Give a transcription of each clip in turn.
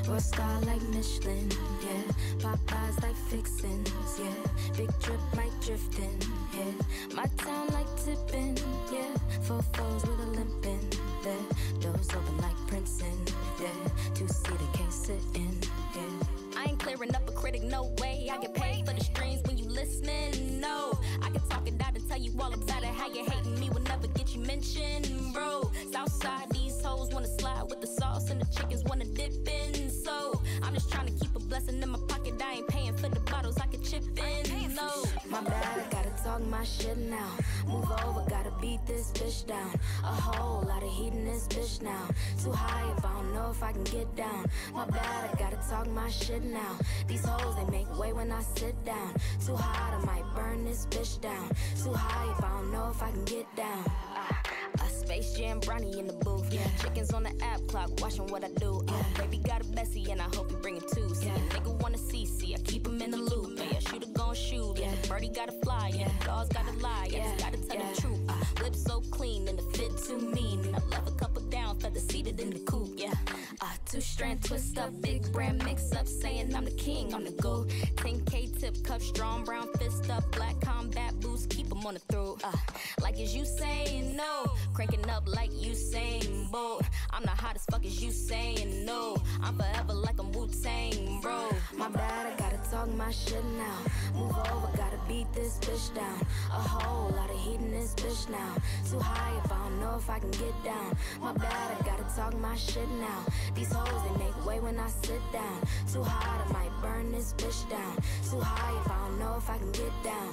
World star like Michelin, yeah. Popeyes like fixins, yeah. Big drip like drifting, yeah. My town like tippin, yeah. 4 foes with a limp in there. Doors open like Princeton, yeah. 2-seater can't sit in, yeah. I ain't clearing up a critic, no way. I get paid for the streams when you listening, no. I can talk it out and tell you all about it. How you hating me will never get you mentioned, bro. Southside, these hoes wanna slide with the sauce and the chickens wanna dip in. So I'm just trying to keep a blessing in my pocket. I ain't paying for the bottles, I can chip in, no. My bad, I gotta talk my shit now. Move over, gotta beat this bitch down. A whole lot of heat in this bitch now. Too high if I don't know if I can get down. My bad, I gotta talk my shit now. These hoes, they make way when I sit down. Too hot, I might burn this bitch down. Too high if I don't know if I can get down. Space Jam brownie in the booth, yeah. Chickens on the app clock, watching what I do. Baby got a Bessie and I hope you bring it too. See, a nigga wanna see, I keep him in the loop. Yeah, shooter gon' shoot, yeah. The birdie gotta fly, yeah. The dogs gotta lie, I just gotta tell the truth. Lips so clean and the fit too mean. And I left a couple down, feather seated in the coupe, yeah. 2-strand twist up, big brand mix up, saying I'm the king, I'm the GOAT. 10K tip cup, strong brown fist up, black combat boots, keep them on the throat. Like as you saying no, cranking up like Usain Bolt. I'm not hot as fuck as you saying no. I'm forever like I'm Wu-Tang, bro. My bad, I gotta talk my shit now. Move over, gotta beat this bitch down. A whole lot of heat in this bitch now. Too high if I don't know if I can get down. My bad, I gotta talk my shit now. These hoes, they make way when I sit down. Too hot, I might burn this bitch down. Too high if I don't know if I can get down.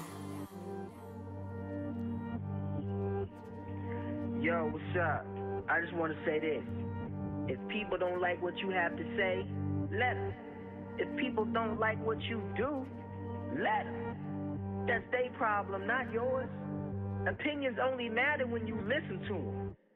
Yo, what's up? I just want to say this. If people don't like what you have to say, let them. If people don't like what you do, let them. That's their problem, not yours. Opinions only matter when you listen to them.